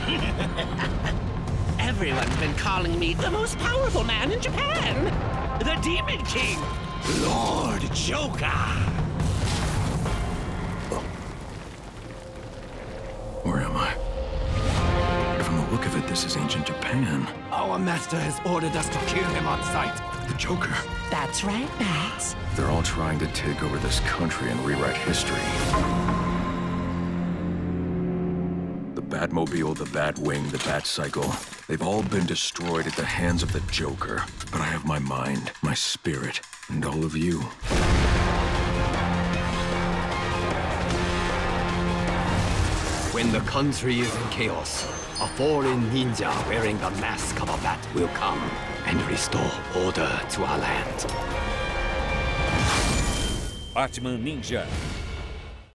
Everyone's been calling me the most powerful man in Japan. The Demon King, Lord Joker. Where am I? From the look of it, this is ancient Japan. Our master has ordered us to kill him on sight. The Joker. That's right, Max. They're all trying to take over this country and rewrite history. The Batmobile, the Batwing, the Batcycle. They've all been destroyed at the hands of the Joker. But I have my mind, my spirit, and all of you. When the country is in chaos, a foreign ninja wearing the mask of a bat will come and restore order to our land. Batman Ninja